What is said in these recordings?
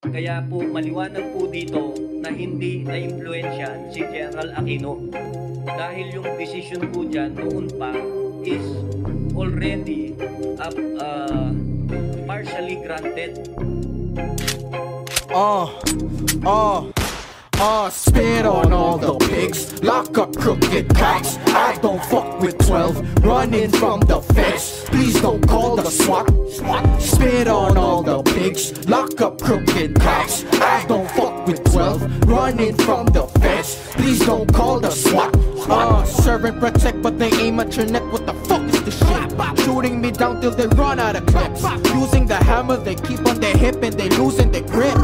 Kaya po maliwanag po dito na hindi na-impluensyahan si General Aquino. Dahil yung decision po dyan noon pa is already partially granted. Spit on all the pigs, lock up crooked cops. I don't fuck with 12, running from the feds. Please don't call the SWAT. Spit on all the pigs, lock up crooked cops. I don't fuck with 12, running from the feds. Please don't call the SWAT. Serve and protect, but they aim at your neck. What the fuck is this shit? Shooting me down till they run out of clips. Using the hammer, they keep on their hip and they losing their grip.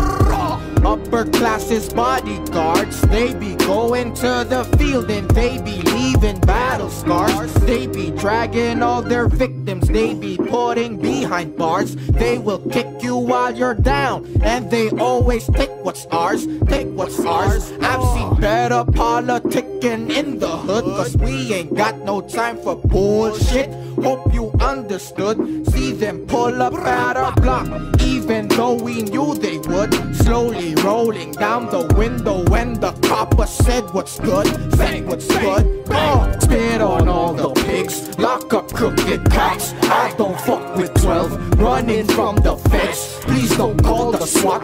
Upper classes bodyguards, they be going to the field and they be leaving battle scars. They be dragging all their victims, they be putting behind bars. They will kick you while you're down, and they always take what's ours, take what's ours. I've seen better politicking in the hood, cause we ain't got no time for bullshit. Hope you understood. See them pull up at our block, even though we knew they would. Slowly rolling down the window when the copper said what's good, said what's good. Spit on all the pigs, lock up crooked cops. I don't fuck with 12, running from the feds. Please don't call the SWAT.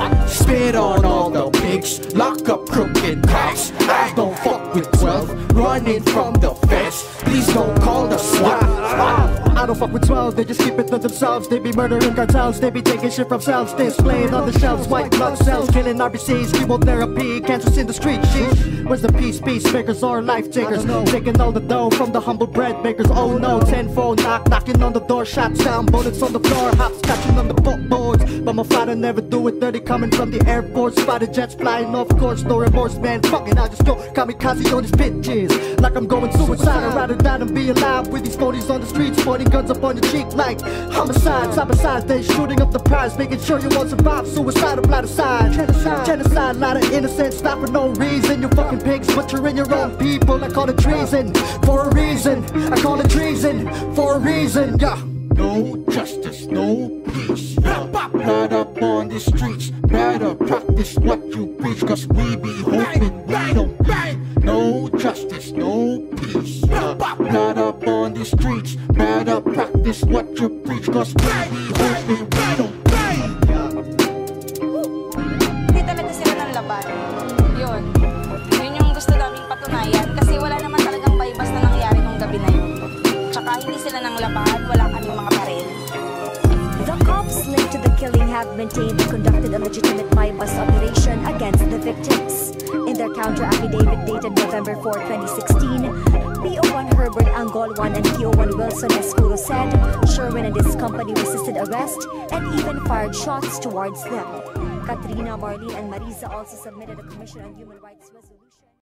Spit on all the pigs, lock up crooked cops. I don't fuck with 12, running from the feds. Please don't call the SWAT. I don't fuck with 12, they just keep it to themselves. They be murdering cartels, they be taking shit from cells. Displaying on the shelves, white blood cells, killing RBCs, chemotherapy, cancers in the street. Sheesh. Where's the peacemakers or life takers? Taking all the dough from the humble bread makers. Oh no, tenfold knocking on the door, shots down, bullets on the floor, hops catching on the footboards. But my father never do it dirty, coming from the Air Force, fighter jets flying off course, no remorse, man. Fuck it, I just go kamikaze on these bitches, like I'm going suicide. I'd rather die than be alive with these phonies on the streets, pointing guns up on your cheek like homicide. Side by side, they shooting up the prize, making sure you won't survive. Suicide or blind aside, genocide, lot of innocence, not for no reason. You fucking pigs, but you're in your own people. I call it treason for a reason. I call it treason for a reason. Yeah. No justice, no peace. Blood up on the streets. Better practice what you preach, cause we be hoping we don't. No justice, no peace. Blood up on the streets. Better practice what you preach, cause we be hoping we don't. Hindi talaga sila ng laban. Yun yung gusto naming patunayan, kasi wala naman talagang baybas na nangyari nung gabi na yun. Tsaka hindi sila ng laban, wala kaming mga baril. The cops linked to the killing have maintained they conducted a legitimate bypass operation against the victims. In their counter affidavit dated November 4, 2016, PO1 Herbert Angolwan and PO1 Wilson Escuro said Sherwin and his company resisted arrest and even fired shots towards them. Katrina, Marlene, and Marisa also submitted a Commission on Human Rights resolution.